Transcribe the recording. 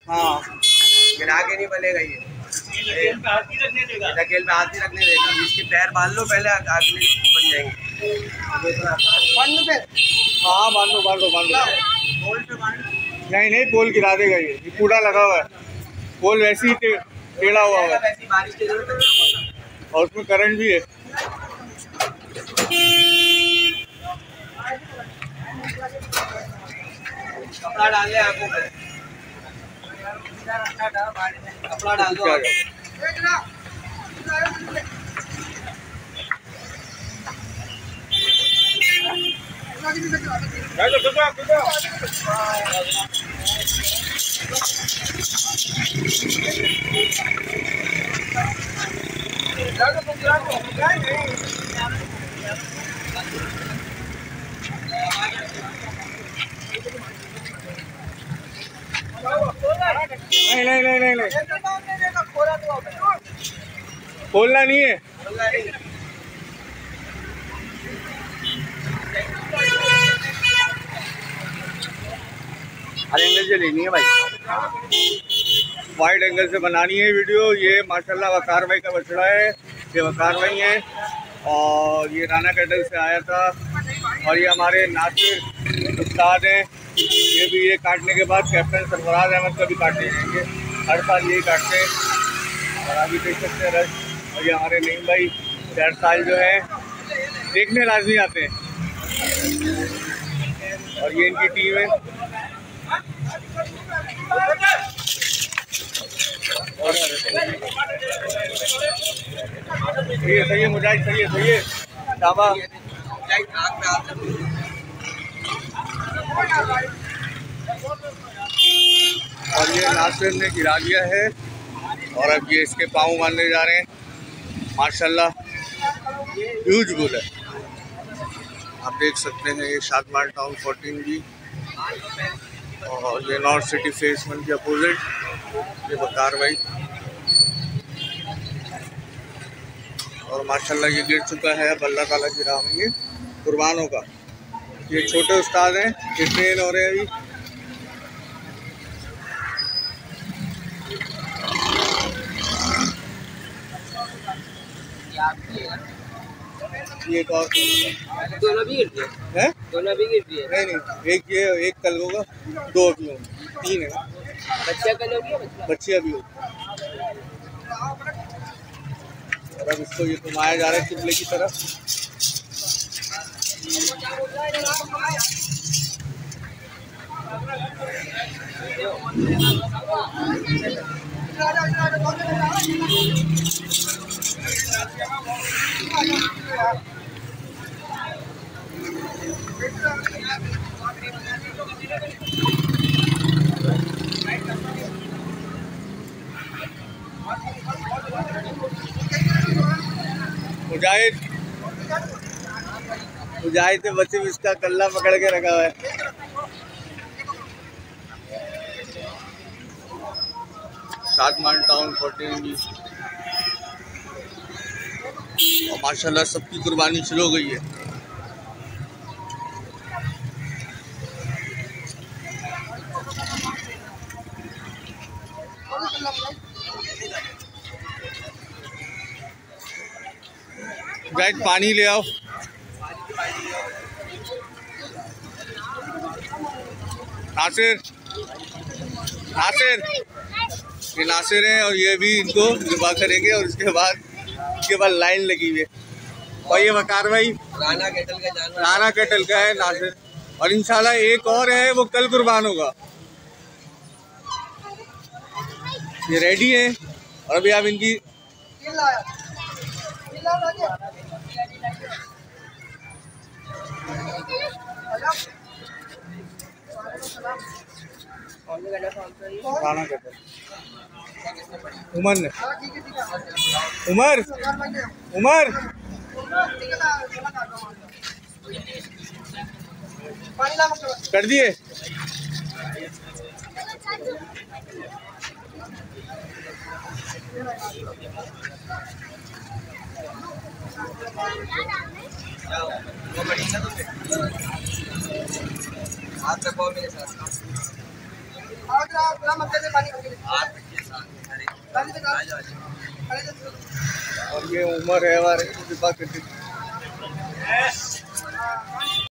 हाँ, गिरा के नहीं बनेगा ये। नकेल पे हाथ नहीं रखने देगा। इसके पैर बांध लो पहले, आदमी बन जाएंगे। हाँ बांध दो। नहीं, पोल गिरा देगा ये कूड़ा लगा हुआ है। पोल वैसे ही टेढ़ा हुआ है बारिश की जरूरत है और उसमें करंट भी है। कपड़ा डाल ले आंखों पे, कपड़ा डाल दो। नहीं, खोलना नहीं है। हर एंगल से लेनी है भाई, वाइड एंगल से बनानी है वीडियो। ये माशाल्लाह वकार भाई का बछड़ा है, ये वकार भाई है और ये राना कैटल से आया था। और ये हमारे नासिर उस्ताद हैं, ये भी ये काटने के बाद कैप्टन सरफराज अहमद का भी काटने जाएंगे। हर साल यही काटते हैं और अभी देख सकते हैं रश। और ये हमारे नईम भाई हर साल जो है देखने लाजमी आते हैं। और ये इनकी टीम है। सही है मुजाहिद, सही है शाबा। और ये नासिर ने गिरा दिया है और अब ये इसके पाँव बांधने जा रहे हैं। माशाल्लाह ह्यूज बुल है, आप देख सकते हैं। ये शादमान टाउन 14 भी और ये नॉर्थ सिटी फेस 1 के अपोजिट ये वकार भाई। और माशाल्लाह ये गिर चुका है, अब अल्लाह ताला की राह में कुर्बानों का। ये छोटे उस्ताद हैं, ये ट्रेन हो रहे हैं अभी। ये एक और दोनों भी गिर दिए है, दोनों भी गिर दिए। नहीं एक ये एक कल होगा, 2 अभी होंगे, 3 है। बच्चा कल होगी, बच्ची अभी होगी। और अब इसको ये घुमाया जा रहा है चिपले की तरफ। मुजाहिद ने बच्चे में इसका कल्ला पकड़ के रखा हुआ है। शादमान टाउन 14 भी और माशाल्लाह सबकी कुर्बानी शुरू हो गई है। गाइस पानी ले आओ। नासिर ये नासिर है और ये भी इनको जुबा करेंगे और इसके बाद लाइन लगी हुई है। और ये वकार भाई राना कैटल का है नासिर। और इंशाल्लाह एक और है, वो कल कुर्बान होगा। ये रेडी है और अभी आप इनकी राना कैटल उमर कर दिए। हाथ रखो मेरे साथ। और ये उम्र है हमारे